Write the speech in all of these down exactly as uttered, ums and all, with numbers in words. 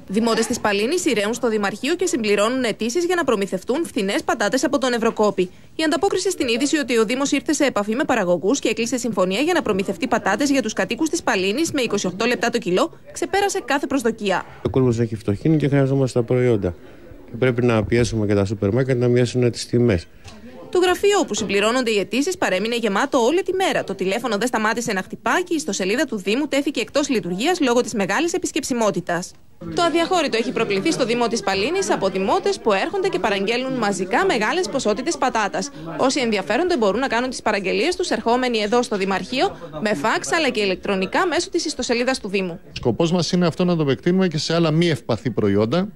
Δημότες της Παλλίνης ηραίουν στο Δημαρχείο και συμπληρώνουν αιτήσεις για να προμηθευτούν φθηνές πατάτες από τον Ευρωκόπη. Η ανταπόκριση στην είδηση ότι ο Δήμος ήρθε σε επαφή με παραγωγούς και έκλεισε συμφωνία για να προμηθευτεί πατάτες για τους κατοίκους της Παλλίνης με είκοσι οκτώ λεπτά το κιλό ξεπέρασε κάθε προσδοκία. Ο κόσμος έχει φτωχύνει και χρειαζόμαστε τα προϊόντα. Και πρέπει να πιέσουμε και τα σούπερ μάρκετ να μειώσουν τις τιμές. Το γραφείο όπου συμπληρώνονται οι αιτήσεις παρέμεινε γεμάτο όλη τη μέρα. Το τηλέφωνο δεν σταμάτησε να χτυπά και η ιστοσελίδα του Δήμου τέθηκε εκτός λειτουργίας λόγω της μεγάλης επισκεψιμότητας. Το αδιαχώρητο έχει προκληθεί στο Δήμο της Παλλίνης από δημότες που έρχονται και παραγγέλνουν μαζικά μεγάλες ποσότητες πατάτας. Όσοι ενδιαφέρονται μπορούν να κάνουν τις παραγγελίες τους ερχόμενοι εδώ στο Δημαρχείο με φάξ αλλά και ηλεκτρονικά μέσω της ιστοσελίδας του Δήμου. Σκοπός μας είναι αυτό να το επεκτείνουμε και σε άλλα μη ευπαθή προϊόντα,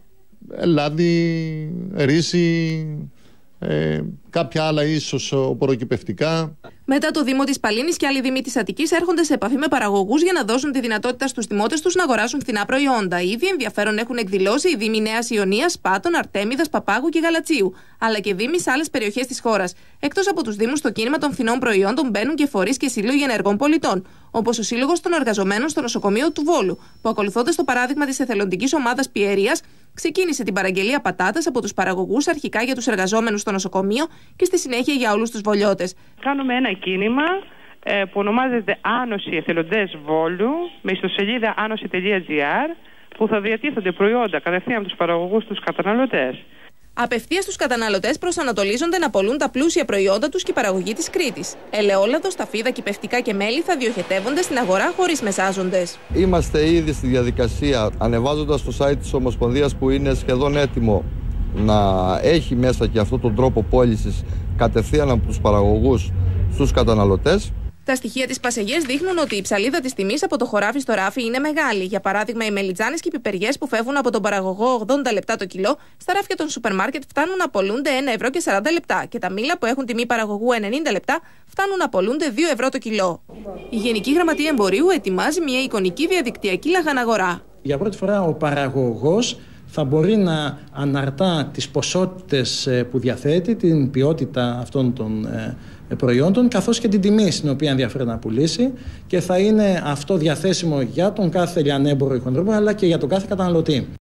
λάδι, ρύζι, Ε, κάποια άλλα ίσως οπωροκυπευτικά. Μετά το Δήμο της Παλλίνης και άλλοι δήμοι της Αττικής έρχονται σε επαφή με παραγωγούς για να δώσουν τη δυνατότητα στους δημότες τους να αγοράσουν φθηνά προϊόντα. Ήδη ενδιαφέρον έχουν εκδηλώσει οι δήμοι Νέας Ιωνίας, Πάτων, Αρτέμιδας, Παπάγου και Γαλατσίου, αλλά και δήμοι σε άλλες περιοχές της χώρας. Εκτός από τους δήμους, στο κίνημα των φθηνών προϊόντων μπαίνουν και φορείς και σύλλογοι ενεργών πολιτών, όπως ο Σύλλογος των Εργαζομένων στο Νοσοκομείο του Βόλου, που ακολουθώντας το παράδειγμα της εθελοντικής ομάδας Πιερίας, ξεκίνησε την παραγγελία πατάτας από τους παραγωγούς αρχικά για τους εργαζόμενους στο νοσοκομείο και στη συνέχεια για όλους τους βολιώτες. Κάνουμε ένα κίνημα ε, που ονομάζεται Άνωση Εθελοντές Βόλου με ιστοσελίδα άνωση τελεία τζι άρ που θα διατίθενται προϊόντα κατευθείαν από τους παραγωγούς στους καταναλωτές. Απευθείας στους καταναλωτές προσανατολίζονται να πωλούν τα πλούσια προϊόντα τους και η παραγωγή της Κρήτης. Ελαιόλαδο, σταφίδα, κυπευτικά και μέλι θα διοχετεύονται στην αγορά χωρίς μεσάζοντες. Είμαστε ήδη στη διαδικασία, ανεβάζοντας το site της Ομοσπονδίας που είναι σχεδόν έτοιμο να έχει μέσα και αυτόν τον τρόπο πώλησης κατευθείαν από τους παραγωγούς στους καταναλωτές. Τα στοιχεία της Πασεγιές δείχνουν ότι η ψαλίδα της τιμής από το χωράφι στο ράφι είναι μεγάλη. Για παράδειγμα, οι μελιτζάνες και οι πιπεριές που φεύγουν από τον παραγωγό ογδόντα λεπτά το κιλό, στα ράφια των σούπερ μάρκετ φτάνουν να πωλούνται ένα ευρώ και σαράντα λεπτά. Και τα μήλα που έχουν τιμή παραγωγού ενενήντα λεπτά φτάνουν να πωλούνται δύο ευρώ το κιλό. Η Γενική Γραμματεία Εμπορίου ετοιμάζει μια εικονική διαδικτυακή λαχαναγορά. Για πρώτη φορά ο παραγωγός θα μπορεί να αναρτά τις ποσότητες που διαθέτει, την ποιότητα αυτών των προϊόντων, καθώς και την τιμή στην οποία ενδιαφέρει να πουλήσει, και θα είναι αυτό διαθέσιμο για τον κάθε λιανέμπορο ή χοντρέμπορο, αλλά και για τον κάθε καταναλωτή.